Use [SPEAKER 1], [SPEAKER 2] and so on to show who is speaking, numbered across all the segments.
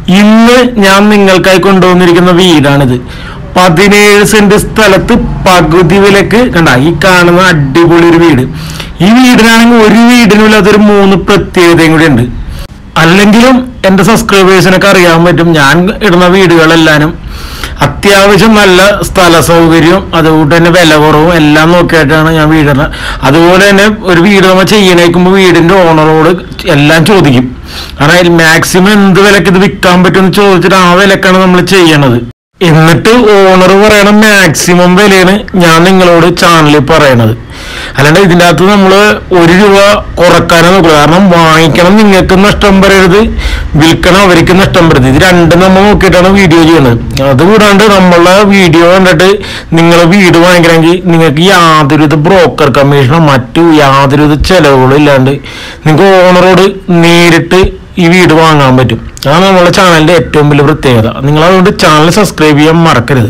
[SPEAKER 1] ഇന്ന് ഞാൻ നിങ്ങൾക്കായി കൊണ്ടുവന്നിരിക്കുന്ന വീടാണിത്. 17 സെന്റ് സ്ഥലത്ത് പകുതി വിലക്ക് കണ്ട ഈ കാണുന്ന അടിപൊളി ഒരു വീട്. ഈ വീടിനാണെങ്കിൽ ഒരു വീടിനുമില്ലാത്തൊരു 3 പ്രത്യേകതയും കൂടി ഉണ്ട്. അല്ലെങ്കിലും എൻ്റെ സബ്സ്ക്രൈബേഴ്സിനൊക്കെ അറിയാൻ പറ്റും, ഞാൻ ഇടുന്ന വീടുകളെല്ലാനും അത്യാവശ്യം നല്ല സ്ഥല സൗകര്യവും അതുകൊണ്ട് തന്നെ വില കുറവും എല്ലാം നോക്കിയിട്ടാണ് ഞാൻ വീടിടുന്നത്. അതുപോലെ തന്നെ ഒരു വീട് നമ്മൾ ചെയ്യണേക്കുമ്പോൾ വീടിൻ്റെ ഓണറോട് എല്ലാം ചോദിക്കും. കാരണം മാക്സിമം എന്ത് വിലക്ക് ഇത് വിൽക്കാൻ പറ്റുമെന്ന് ചോദിച്ചിട്ട് ആ വിലക്കാണ് നമ്മൾ ചെയ്യണത്. എന്നിട്ട് ഓണർ പറയണ മാക്സിമം വിലയാണ് ഞാൻ നിങ്ങളോട് ചാനലിൽ പറയണത്. അല്ലാണ്ട് ഇതിൻ്റെ അകത്ത് നമ്മൾ 1 രൂപ കുറക്കാനേ നോക്കുക. കാരണം വാങ്ങിക്കണം നിങ്ങൾക്ക് നഷ്ടം വരരുത്, വിൽക്കണം അവർക്ക് നഷ്ടം വരരുത്. ഇത് രണ്ടും നമ്മൾ നോക്കിയിട്ടാണ് വീഡിയോ ചെയ്യുന്നത്. അതുകൂടാണ്ട് നമ്മളെ വീഡിയോ കണ്ടിട്ട് നിങ്ങൾ വീട് വാങ്ങിക്കണമെങ്കിൽ നിങ്ങൾക്ക് യാതൊരുവിധ ബ്രോക്കർ കമ്മീഷനോ മറ്റു യാതൊരുവിധ ചെലവുകളും ഇല്ലാണ്ട് നിങ്ങൾക്ക് ഓണറോട് നേരിട്ട് ഈ വീട് വാങ്ങാൻ പറ്റും. അതാണ് നമ്മളെ ചാനലിന്റെ ഏറ്റവും വലിയ പ്രത്യേകത. നിങ്ങൾ അതുകൊണ്ട് ചാനൽ സബ്സ്ക്രൈബ് ചെയ്യാൻ മറക്കരുത്.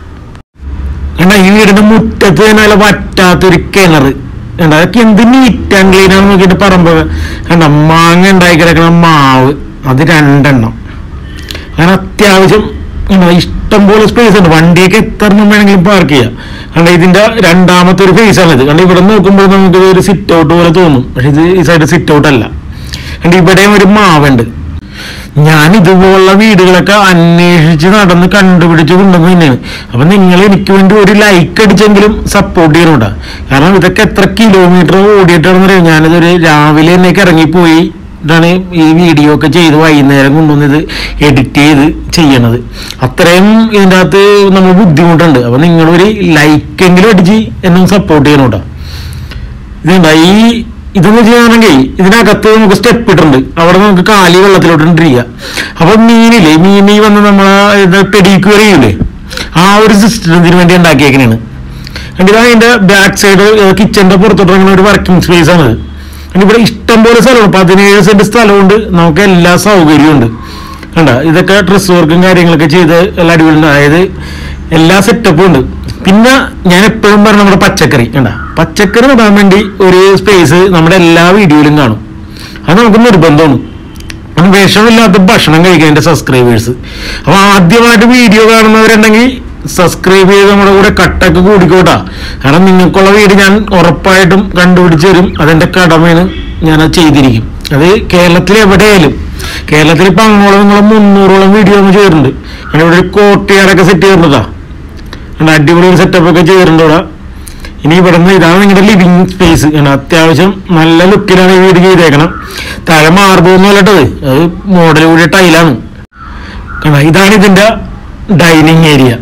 [SPEAKER 1] എന്നാ ഈ വീടിന്റെ മുറ്റത്ത് തന്നെ വറ്റാത്തൊരു കിണർ എന്താ, അതൊക്കെ എന്ത് നീറ്റ് ആൻഡ് ക്ലീൻ ആണെന്ന് നോക്കിയിട്ട് പറമ്പ് കണ്ട മാങ്ങ ഉണ്ടായി കിടക്കണ മാവ് അത് 2 എണ്ണം. അങ്ങനെ അത്യാവശ്യം ഇഷ്ടം പോലെ സ്പേസ് ഉണ്ട്. വണ്ടിയൊക്കെ എത്ര വേണമെങ്കിലും പാർക്ക് ചെയ്യാം. കാരണം ഇതിന്റെ രണ്ടാമത്തെ ഒരു ഫേസ് ആണ് ഇത്. കാരണം ഇവിടെ നോക്കുമ്പോൾ നമുക്ക് ഒരു സിറ്റ് ഔട്ട് പോലെ തോന്നും, പക്ഷെ ഇത് ഈ സൈഡ് സിറ്റ് ഔട്ട് അല്ല. കണ്ട് ഇവിടെയും ഒരു മാവുണ്ട്. ഞാൻ ഇതുപോലുള്ള വീടുകളൊക്കെ അന്വേഷിച്ച് നടന്ന് കണ്ടുപിടിച്ച് കൊണ്ടുവന്ന് തന്നെയാണ്. അപ്പൊ നിങ്ങൾ എനിക്ക് വേണ്ടി ഒരു ലൈക്ക് അടിച്ചെങ്കിലും സപ്പോർട്ട് ചെയ്യണോട്ടാ. കാരണം ഇതൊക്കെ എത്ര കിലോമീറ്റർ ഓടിയിട്ടാണെന്ന് അറിയാം. ഞാനിതൊരു രാവിലെ എന്നേക്ക് ഇറങ്ങിപ്പോയി ഇതാണ് ഈ വീഡിയോ ഒക്കെ ചെയ്ത് വൈകുന്നേരം കൊണ്ടുവന്നത് എഡിറ്റ് ചെയ്ത് ചെയ്യണത്. അത്രയും ഇതിൻ്റെ അകത്ത് നമ്മൾ ബുദ്ധിമുട്ടുണ്ട്. അപ്പൊ നിങ്ങളൊരു ലൈക്കെങ്കിലും അടിച്ച് എന്നെ സപ്പോർട്ട് ചെയ്യണോട്ടാ. ഇതുണ്ടാ ഇതെന്ന് ചെയ്യുകയാണെങ്കിൽ ഇതിനകത്ത് നമുക്ക് സ്റ്റെപ്പ് ഇട്ടുണ്ട്. അവിടെ നമുക്ക് കാലി വെള്ളത്തിലോട്ടിരിക്കുക. അപ്പൊ മീനി വന്ന് നമ്മളെ പെഡിക്യൂർ ചെയ്യൂലേ, ആ ഒരു സിസ്റ്റത്തിന് വേണ്ടി ഉണ്ടാക്കിയേക്കണേണ്. കണ്ടിതാ അതിന്റെ ബാക്ക് സൈഡ് കിച്ചന്റെ പുറത്തോട്ടിറങ്ങുന്ന ഒരു വർക്കിംഗ് സ്പേസ് ആണ്. ഇവിടെ ഇഷ്ടംപോലെ സ്ഥലമുണ്ട്. 17 സെന്റ് സ്ഥലമുണ്ട്. നമുക്ക് എല്ലാ സൗകര്യവും ഉണ്ട്. കണ്ട ഇതൊക്കെ ഡ്രസ് വർക്കും കാര്യങ്ങളൊക്കെ ചെയ്ത് എല്ലാം അടിപൊളി, അതായത് എല്ലാ സെറ്റപ്പും ഉണ്ട്. പിന്നെ ഞാൻ എപ്പോഴും പറഞ്ഞ നമ്മുടെ പച്ചക്കറി കണ്ട പച്ചക്കറി നടാൻ വേണ്ടി ഒരു സ്പേസ് നമ്മുടെ എല്ലാ വീഡിയോയിലും കാണും. അത് നമുക്ക് നിർബന്ധമാണ്. വിഷമില്ലാത്ത ഭക്ഷണം കഴിക്കാൻ എൻ്റെ സബ്സ്ക്രൈബേഴ്സ്. അപ്പൊ ആദ്യമായിട്ട് വീഡിയോ കാണുന്നവരുണ്ടെങ്കിൽ സബ്സ്ക്രൈബ് ചെയ്ത് നമ്മുടെ കൂടെ കട്ടൊക്കെ കൂടിക്കോട്ടാ. കാരണം നിങ്ങൾക്കുള്ള വീട് ഞാൻ ഉറപ്പായിട്ടും കണ്ടുപിടിച്ച് തരും. അതെന്റെ കടമയാണ്, ഞാനത് ചെയ്തിരിക്കും. അത് കേരളത്തിൽ എവിടെയായാലും. കേരളത്തിൽ ഇപ്പൊ അങ്ങോളം 300ഓളം വീഡിയോ നമ്മൾ ചെയ്തിട്ടുണ്ട്. അങ്ങനെ ഇവിടെ ഒരു കോട്ടയാടൊക്കെ സെറ്റ് ചെയ്തിട്ടുണ്ടാ, അടിപൊളി ഒരു സെറ്റപ്പ് ഒക്കെ ചെയ്തിട്ടുണ്ട് ഇവിടെ. ഇനി ഇവിടെ നിന്ന് ഇതാണ് നിങ്ങളുടെ ലിവിങ് സ്പേസ്. അത്യാവശ്യം നല്ല ലുക്കിലാണ് ഈ വീട് ചെയ്തേക്കണം. താഴെ മാർബിളൊന്നും അല്ലട്ടത്, അത് മോഡൽ കൂടിയ ടൈലാണ്. കാരണം ഇതാണ് ഇതിന്റെ ഡൈനിങ് ഏരിയ.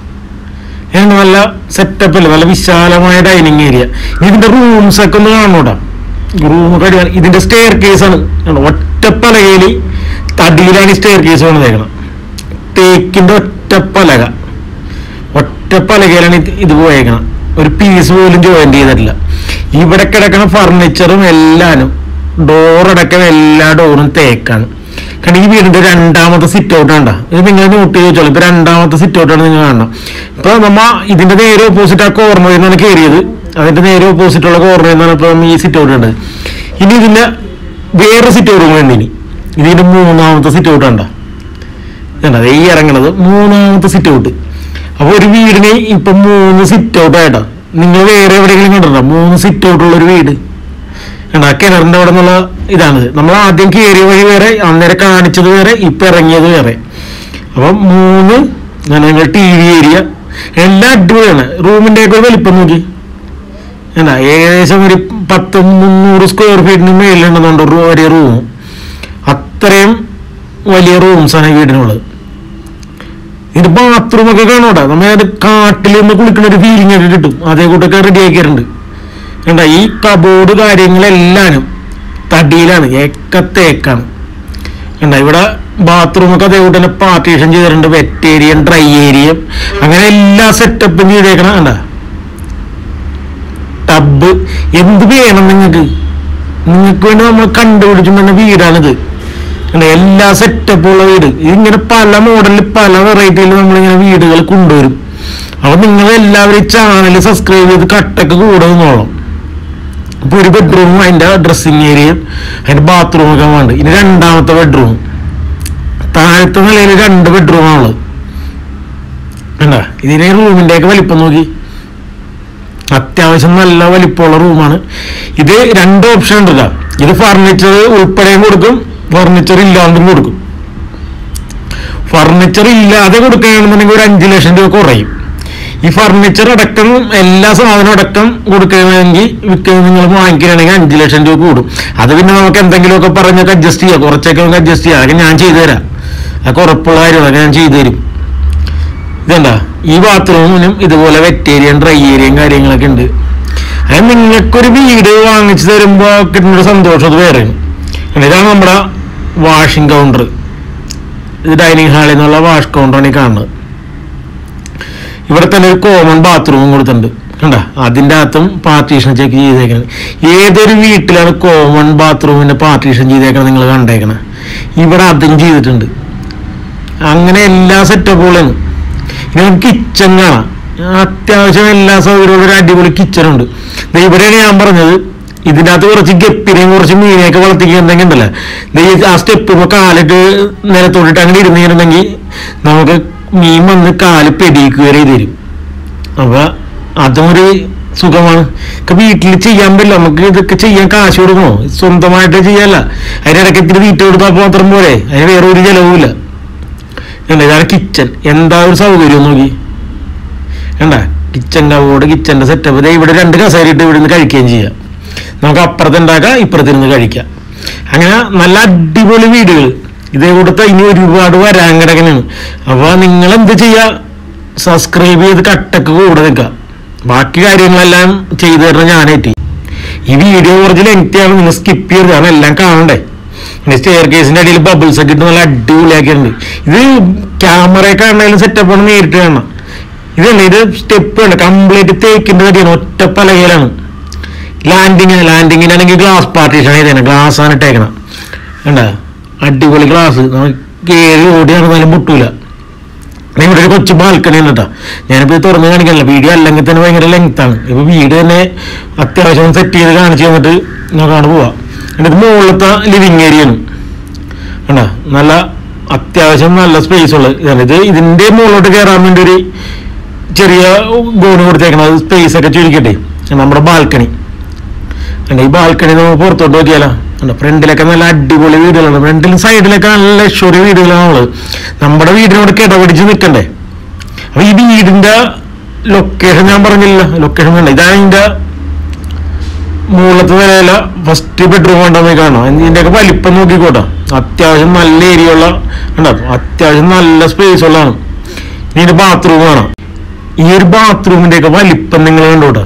[SPEAKER 1] നല്ല സെറ്റപ്പ് അല്ലേ, നല്ല വിശാലമായ ഡൈനിങ് ഏരിയ. ഇതിന്റെ റൂംസ് ഒക്കെ ഒന്ന് കാണൂടാ. റൂമൊക്കെ അടിയാണ്. ഇതിന്റെ സ്റ്റെയർ കേസ് ആണ്. ഒറ്റപ്പലകയിൽ തടിയിലാണ് ഈ സ്റ്റെയർ കേസ് വന്നേക്കണം. തേക്കിന്റെ ഒറ്റപ്പലകയിലാണ് ഇത് പോയേക്കണം. ഒരു പീസ് പോലും ജോയിൻ ചെയ്തിട്ടില്ല. ഇവിടെ കിടക്കുന്ന ഫർണിച്ചറും എല്ലാനും ഡോറടക്കം എല്ലാ ഡോറും തേക്കാണ്. കാരണം ഈ വീടിന്റെ രണ്ടാമത്തെ സിറ്റ് ഔട്ട് കണ്ട, ഇത് നിങ്ങൾ നോട്ട് ചെയ്ത് വെച്ചോളൂ. ഇപ്പൊ രണ്ടാമത്തെ സിറ്റ് ഔട്ടാണ് നിങ്ങൾ കാണണം. ഇപ്പൊ നമ്മ ഇതിന്റെ നേരെ ഓപ്പോസിറ്റ് ആ കോർണറിൽ നിന്നാണ് കയറിയത്. അതിന്റെ നേരെ ഓപ്പോസിറ്റ് ഉള്ള കോർണറിൽ നിന്നാണ് ഇപ്പൊ ഈ സിറ്റ് ഔട്ട് കണ്ടത്. ഇനി ഇതിന്റെ വേറെ സിറ്റ് ഔട്ടും വേണ്ടി. ഇനി ഇതിന്റെ 3ാമത്തെ സിറ്റ് ഔട്ട് കണ്ട, ഈ ഇറങ്ങണത് 3ാമത്തെ സിറ്റ് ഔട്ട്. അപ്പൊ ഒരു വീടിന് ഇപ്പൊ 3 സിറ്റ് ഔട്ട് ആയിട്ടാ. നിങ്ങൾ വേറെ എവിടെയെങ്കിലും കണ്ടിട്ടുണ്ടോ 3 സിറ്റ് ഔട്ടുള്ള ഒരു വീട്? കിണറിന്റെ അവിടെ നിന്നുള്ള ഇതാണിത്. നമ്മൾ ആദ്യം കയറിയ വഴി വേറെ, അന്നേരം കാണിച്ചത് വേറെ, ഇപ്പൊ ഇറങ്ങിയത് വേറെ. അപ്പൊ 3 ഞങ്ങൾ TV ഏരിയ എല്ലാം അടിപൊളിയാണ്. റൂമിന്റെ ഒക്കെ വലിപ്പം നോക്കി ഏകദേശം ഒരു 300 സ്ക്വയർ ഫീറ്റിന് മേലുണ്ടെന്നുണ്ട് ഒരു റൂം. അത്രയും വലിയ റൂംസാണ് ഈ വീടിനുള്ളത്. ഇതിന്റെ ബാത്റൂമൊക്കെ കാണൂടാ. നമ്മൾ കാട്ടിൽ നിന്ന് കുളിക്കുന്ന ഒരു ഫീലിംഗ് ഒക്കെ കിട്ടും. അതേ കൂട്ടൊക്കെ റെഡി ആക്കിയിട്ടുണ്ട്. കണ്ട ഈ കബോർഡ് കാര്യങ്ങളെല്ലാനും തടിയിലാണ്, ഏക്കത്തേക്കാണ്. കണ്ട ഇവിടെ ബാത്റൂമൊക്കെ അതേ കൂട്ട് തന്നെ പാർട്ടീഷൻ ചെയ്തിട്ടുണ്ട്. വെറ്റ് ഏരിയയും ഡ്രൈ ഏരിയയും അങ്ങനെ എല്ലാ സെറ്റപ്പും ചെയ്തേക്കണം. കണ്ട ടബ് എന്ത് വേണം നിങ്ങൾക്ക് വേണ്ടി നമ്മൾ കണ്ടുപിടിച്ചു തന്നെ വീടാണിത്. എല്ലാ സെറ്റപ്പുള്ള വീട്. ഇതിങ്ങനെ പല മോഡലിൽ പല വെറൈറ്റിയിൽ നമ്മളിങ്ങനെ വീടുകൾ കൊണ്ടുവരും. അപ്പൊ നിങ്ങൾ എല്ലാവരും ചാനൽ സബ്സ്ക്രൈബ് ചെയ്ത് കട്ടൊക്കെ കൂടെ നിന്നോളാം. ഇപ്പൊ ഒരു ബെഡ്റൂമും അതിന്റെ ഡ്രസ്സിങ് ഏരിയയും അതിന്റെ ബാത്റൂമൊക്കെ വേണ്ട. ഇനി രണ്ടാമത്തെ ബെഡ്റൂം താഴത്തെ നിലയിൽ 2 ബെഡ്റൂമാണുള്ളത്. കണ്ടാ ഇതിനെ റൂമിന്റെ ഒക്കെ വലിപ്പം നോക്കി, അത്യാവശ്യം നല്ല വലിപ്പമുള്ള റൂമാണ് ഇത്. 2 ഓപ്ഷൻ ഉണ്ടല്ല, ഇത് ഫർണിച്ചർ ഉൾപ്പെടെയും കൊടുക്കും, ഫർണിച്ചർ ഇല്ലാണ്ടും കൊടുക്കും. ഫർണിച്ചർ ഇല്ലാതെ കൊടുക്കുകയാണെന്നുണ്ടെങ്കിൽ ഒരു 5 ലക്ഷം രൂപ കുറയും. ഈ ഫർണിച്ചർ അടക്കം എല്ലാ സാധനവും അടക്കം കൊടുക്കുകയാണെങ്കിൽ നിങ്ങൾ വാങ്ങിക്കുകയാണെങ്കിൽ 5 ലക്ഷം രൂപ കൂടും. അത് പിന്നെ നമുക്ക് എന്തെങ്കിലുമൊക്കെ പറഞ്ഞൊക്കെ അഡ്ജസ്റ്റ് ചെയ്യാം, കുറച്ചൊക്കെ നമുക്ക് അഡ്ജസ്റ്റ് ചെയ്യാം. അതൊക്കെ ഞാൻ ചെയ്തു തരാം, അതൊക്കെ ഉറപ്പുള്ള കാര്യങ്ങളൊക്കെ ഞാൻ ചെയ്തു തരും. ഇതെന്താ ഈ ബാത്റൂമിനും ഇതുപോലെ വെറ്റ് ഏരിയയും ഡ്രൈ ഏരിയയും കാര്യങ്ങളൊക്കെ ഉണ്ട്. അത് നിങ്ങൾക്കൊരു വീട് വാങ്ങിച്ചു തരുമ്പോൾ കിട്ടുന്നൊരു സന്തോഷം അത് വേറെയാണ്. ഇതാണ് നമ്മുടെ വാഷിംഗ് കൗണ്ടർ. ഇത് ഡൈനിങ് ഹാളിൽ നിന്നുള്ള വാഷ് കൗണ്ടറാണ് ഈ കാണുന്നത്. ഇവിടെ തന്നെ ഒരു കോമൺ ബാത്റൂമും കൊടുത്തിട്ടുണ്ട്. കണ്ട അതിൻ്റെ അകത്തും പാർട്ടീഷൻ ചെക്ക് ചെയ്തേക്കണം. ഏതൊരു വീട്ടിലാണ് കോമൺ ബാത്റൂമിൻ്റെ പാർട്ടീഷൻ ചെയ്തേക്കണം നിങ്ങൾ കണ്ടേക്കണം. ഇവിടെ അതും ചെയ്തിട്ടുണ്ട്. അങ്ങനെ എല്ലാ സെറ്റപ്പുകളും. ഇനി നമുക്ക് കിച്ചൺ കാണാം. അത്യാവശ്യം എല്ലാ സൗകര്യവും ഒരു അടിപൊളി കിച്ചണുണ്ട്. ഇവിടെയാണ് ഞാൻ പറഞ്ഞത്, ഇതിൻ്റെ അകത്ത് കുറച്ച് ഗപ്പിനെയും കുറച്ച് മീനെയൊക്കെ വളർത്തിക്കുന്നുണ്ടെങ്കിൽ ഉണ്ടല്ലോ, ആ സ്റ്റെപ്പ് ഇപ്പോൾ കാലിട്ട് നിലത്തോട്ടിട്ട് അങ്ങനെ ഇരുന്നിട്ടുണ്ടെങ്കിൽ നമുക്ക് മീൻ വന്ന് കാല് പെടിക്കുകയറി തരും. അപ്പൊ അതും ഒരു സുഖമാണ്. ഒക്കെ വീട്ടിൽ ചെയ്യാൻ പറ്റില്ല, നമുക്ക് ഇതൊക്കെ ചെയ്യാൻ കാശ് കൊടുക്കണോ? സ്വന്തമായിട്ട് ചെയ്യാല്ല. അതിനിടയ്ക്ക് ഇത്തിരി തീറ്റ കൊടുത്താൽ മാത്രം പോലെ, അതിന് വേറെ ഒരു ചെലവുമില്ല. ഇതാണ് കിച്ചൺ. എന്താ ഒരു സൗകര്യം നോക്കി. കണ്ട കിച്ചൺ കബോർഡ്, കിച്ചന്റെ സെറ്റപ്പ്. ഇവിടെ 2 കസേര ഇട്ട് ഇവിടെ നിന്ന് കഴിക്കുകയും ചെയ്യാം. നമുക്ക് അപ്പുറത്ത് ഉണ്ടാക്കാം, ഇപ്പുറത്തിരുന്ന് കഴിക്കാം. അങ്ങനെ നല്ല അടിപൊളി വീടുകൾ ഇതേ കൂടത്തെ ഇനി ഒരുപാട് വരാൻ കിടക്കണാണ്. അപ്പൊ നിങ്ങൾ എന്ത് ചെയ്യാ, സബ്സ്ക്രൈബ് ചെയ്ത് കട്ടക്ക് കൂടെ നിൽക്കുക. ബാക്കി കാര്യങ്ങളെല്ലാം ചെയ്തു തരണം ഞാനായിട്ട്. ഈ വീഡിയോ കുറച്ച് ലെങ്തിയാണ്, നിങ്ങൾ സ്കിപ്പ് ചെയ്ത് കാരണം എല്ലാം കാണണ്ടേ. സ്റ്റെയർ കേസിന്റെ അടിയിൽ ബബിൾസ് ഒക്കെ ഇട്ട് നല്ല അടിപൊളിയാക്കിയിട്ടുണ്ട്. ഇത് ക്യാമറയെ കാണാനും സെറ്റപ്പാണ്, നേരിട്ട് കാണണം. ഇത് സ്റ്റെപ്പ് ഉണ്ട്, കംപ്ലീറ്റ് തേക്കിന്റെ തടിയാണ്, ഒറ്റ പലകയിലാണ്. ലാൻഡിങ്ങിനാണെങ്കിൽ ഗ്ലാസ് പാർട്ടീഷൻ ചെയ്തേനെ, ഗ്ലാസ് ആണ് ഇട്ടേക്കണം. കണ്ട അടിപൊളി ഗ്ലാസ്, നമുക്ക് 7 ഓടി നടന്നാലും മുട്ടൂല. ഇവിടെ ഒരു കൊച്ചു ബാൽക്കണി ഉണ്ട് കേട്ടോ. ഞാനിപ്പോൾ ഇത് തുറന്ന് കാണിക്കാനില്ല, വീഡിയോ അല്ലെങ്കിൽ തന്നെ ഭയങ്കര ലെങ്ത്താണ്. ഇപ്പൊ വീട് തന്നെ അത്യാവശ്യം സെറ്റ് ചെയ്ത് കാണിച്ചു തന്നിട്ട് നോക്കാണ്ട് പോവാം. ഇത് മുകളിലത്തെ ലിവിങ് ഏരിയയാണ്. കണ്ട നല്ല അത്യാവശ്യം നല്ല സ്പേസ് ഉള്ളത് ഇതാണ്. ഇതിന്റെ മുകളിലോട്ട് കയറാൻ വേണ്ടി ഒരു ചെറിയ ഗോണി കൊടുത്തേക്കണം, സ്പേസ് ഒക്കെ ചുരുക്കട്ടെ. നമ്മുടെ ബാൽക്കണി കണ്ട, ഈ ബാൽക്കണി നമുക്ക് പുറത്തോട്ട് നോക്കിയാലോ. ഫ്രണ്ടിലൊക്കെ നല്ല അടിപൊളി വീടുകളാണ്. ഫ്രണ്ടിലും സൈഡിലൊക്കെ നല്ല ലക്ഷറി വീടുകളാണുള്ളത്. നമ്മുടെ വീടിനോട് കിടപിടിച്ച് നിൽക്കണ്ടേ. അപ്പൊ ഈ വീടിന്റെ ലൊക്കേഷൻ ഞാൻ പറഞ്ഞില്ല, ലൊക്കേഷൻ വേണ്ട. ഇതാണ് ഇതിന്റെ മുകളിലത്തെ നിലയില ഫസ്റ്റ് ബെഡ്റൂം ഉണ്ടെന്ന് കാണാം. ഇതിന്റെയൊക്കെ വലിപ്പം നോക്കിക്കോട്ടെ. അത്യാവശ്യം നല്ല ഏരിയ ഉള്ള കണ്ടോ, അത്യാവശ്യം നല്ല സ്പേസ് ഉള്ളതാണ്. ഇതിന്റെ ബാത്റൂം കാണാം. ഈ ഒരു ബാത്റൂമിന്റെ ഒക്കെ വലിപ്പം നിങ്ങൾ കണ്ടോട്ടെ,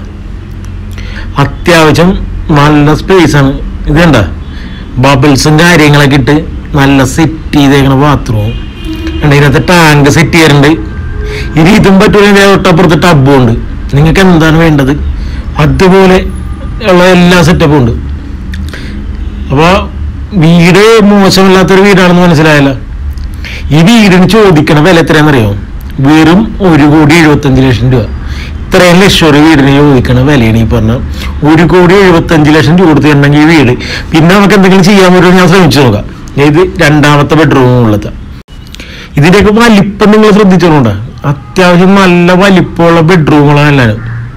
[SPEAKER 1] അത്യാവശ്യം നല്ല സ്പേസ് ആണ്. ഇത് കണ്ട ബബിൾസും കാര്യങ്ങളൊക്കെ ഇട്ട് നല്ല സെറ്റ് ചെയ്തേക്കണ ബാത്റൂം. ഇതിനകത്ത് ടാങ്ക് സെറ്റ് ചെയ്യാറുണ്ട്. ഇനി ഇതും പറ്റൂല, തൊട്ടപ്പുറത്ത് ടബും ഉണ്ട്. നിങ്ങൾക്ക് എന്താണ് വേണ്ടത് അതുപോലെ ഉള്ള എല്ലാ സെറ്റപ്പും ഉണ്ട്. അപ്പൊ വീട് മോശമില്ലാത്തൊരു വീടാണെന്ന് മനസ്സിലായല്ലോ. ഈ വീടിന് ചോദിക്കണ വില എത്രയാണെന്നറിയോ? വെറും 1,75,00,000 രൂപ. ഇത്രയും ലക്ഷറി വീടിന് ചോദിക്കണ വിലയാണ് ഈ പറഞ്ഞ. 1,75,00,000 രൂപ കൊടുത്തിട്ടുണ്ടെങ്കിൽ ഈ വീട് പിന്നെ നമുക്ക് എന്തെങ്കിലും ചെയ്യാൻ പറ്റുമോ ഞാൻ ശ്രമിച്ചു നോക്കാം. ഇത് 2ാമത്തെ ബെഡ്റൂമുള്ളത്. ഇതിന്റെയൊക്കെ വലിപ്പം നിങ്ങൾ ശ്രദ്ധിച്ചോണ്ടാ, അത്യാവശ്യം നല്ല വലിപ്പമുള്ള ബെഡ്റൂമുകളാണ് എല്ലാവരും.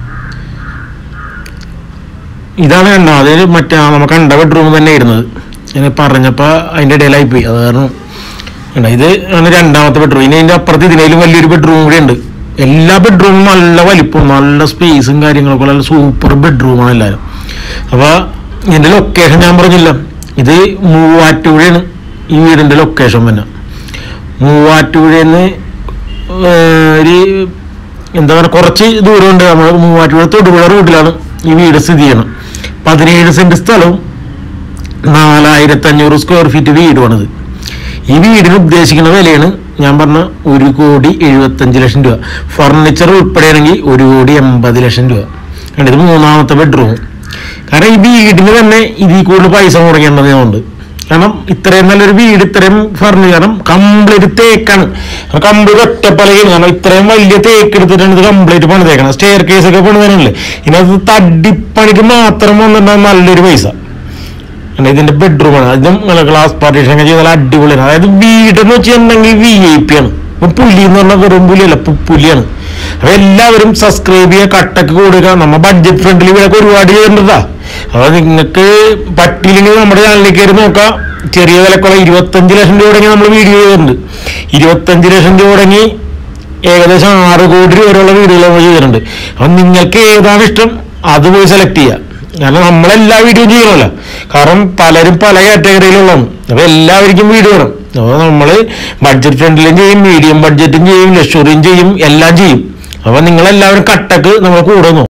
[SPEAKER 1] ഇതാണ് കണ്ടോ, അതായത് മറ്റേ നമുക്ക് കണ്ട ബെഡ്റൂം തന്നെ ഇരുന്നത്. ഞാൻ പറഞ്ഞപ്പോൾ അതിൻ്റെ ഇടയിലായിപ്പോയി, അത് കാരണം കണ്ട ഇത് ആണ് 2ാമത്തെ ബെഡ്റൂം. ഇനി അതിൻ്റെ അപ്പുറത്ത് ഇതിനേലും വലിയൊരു ബെഡ്റൂം കൂടെ ഉണ്ട്. എല്ലാ ബെഡ്റൂമും നല്ല വലിപ്പവും നല്ല സ്പേസും കാര്യങ്ങളൊക്കെ നല്ല സൂപ്പർ ബെഡ്റൂമാണ് എല്ലാവരും. അപ്പോൾ ഇതിൻ്റെ ലൊക്കേഷൻ ഞാൻ പറഞ്ഞില്ല, ഇത് മൂവാറ്റുപുഴയാണ് ഈ വീടിൻ്റെ ലൊക്കേഷൻ. പിന്നെ മൂവാറ്റുപുഴയിൽ നിന്ന് ഒരു എന്താ പറയുക കുറച്ച് ദൂരമുണ്ട്. നമ്മൾ മൂവാറ്റുപുഴ തൊടുപുഴ റൂട്ടിലാണ് ഈ വീട് സ്ഥിതി ചെയ്യണം. 17 സെന്റ് സ്ഥലവും 4,500 സ്ക്വയർ ഫീറ്റ് വീടുമാണിത്. ഈ വീടിന് ഉദ്ദേശിക്കുന്ന വിലയാണ് ഞാൻ പറഞ്ഞ 1,75,00,000 രൂപ. ഫർണിച്ചർ ഉൾപ്പെടെയാണെങ്കിൽ 1,80,00,000 രൂപ. ഇത് 3ാമത്തെ ബെഡ്റൂം. കാരണം ഈ വീടിന് തന്നെ ഇതിൽ കൂടുതൽ പൈസ മുടക്കേണ്ടതുകൊണ്ട്, കാരണം ഇത്രയും നല്ലൊരു വീട്, ഇത്രയും ഫർണിച്ചർ, കാരണം കംപ്ലീറ്റ് തേക്കാണ്, കംപ്ലീറ്റ് ഒറ്റപ്പലകയാണ്. കാരണം ഇത്രയും വലിയ തേക്ക് എടുത്തിട്ടാണ് ഇത് കംപ്ലീറ്റ് പണിതേക്കണം. സ്റ്റെയർ കേസ് ഒക്കെ പണിതേനല്ലേ. ഇതിനകത്ത് തടിപ്പണിക്ക് മാത്രം വന്നിട്ടുണ്ടാകും നല്ലൊരു പൈസ. ഇതിന്റെ ബെഡ്റൂമാണ്. അതും ഗ്ലാസ് പാർട്ടീഷൻ ഒക്കെ ചെയ്താൽ അടിപൊളിയാണ്. അതായത് വീടെന്ന് വെച്ചിട്ടുണ്ടെങ്കിൽ VIP ആണ്. പുലി എന്ന് പറഞ്ഞാൽ വെറും പുലിയല്ല, പുലിയാണ്. അപ്പൊ എല്ലാവരും സബ്സ്ക്രൈബ് ചെയ്യുക, കട്ടക്ക് കൊടുക്കുക. നമ്മ ബഡ്ജറ്റ് ഫ്രണ്ട്ലി വീടൊക്കെ ഒരുപാട് ചെയ്തിട്ടുണ്ടാ. അപ്പൊ നിങ്ങൾക്ക് പറ്റിയില്ലെങ്കിൽ നമ്മുടെ ചാനലിൽ കയറി നോക്കാം. ചെറിയ വിലക്കുള്ള 25 ലക്ഷം രൂപ തുടങ്ങി നമ്മൾ വീഡിയോ ചെയ്തിട്ടുണ്ട്. 25 ലക്ഷം രൂപ തുടങ്ങി ഏകദേശം 6 കോടി രൂപ വരെയുള്ള വീഡിയോകൾ നമ്മൾ ചെയ്തിട്ടുണ്ട്. അപ്പൊ നിങ്ങൾക്ക് ഏതാണ് ഇഷ്ടം അത് പോയി സെലക്ട് ചെയ്യുക. കാരണം നമ്മളെല്ലാ വീഡിയോയും ചെയ്യണമല്ലോ. കാരണം പലരും പല കാറ്റഗറിയിലുള്ളതാണ്. അപ്പൊ എല്ലാവർക്കും വീഡിയോ വേണം. അപ്പോൾ നമ്മൾ ബഡ്ജറ്റ് ഫ്രണ്ട്ലിയും ചെയ്യും, മീഡിയം ബഡ്ജറ്റും ചെയ്യും, ലക്ഷറിയും ചെയ്യും, എല്ലാം ചെയ്യും. അപ്പൊ നിങ്ങളെല്ലാവരും കട്ടക്ക് നമ്മൾ കൂടുന്നു.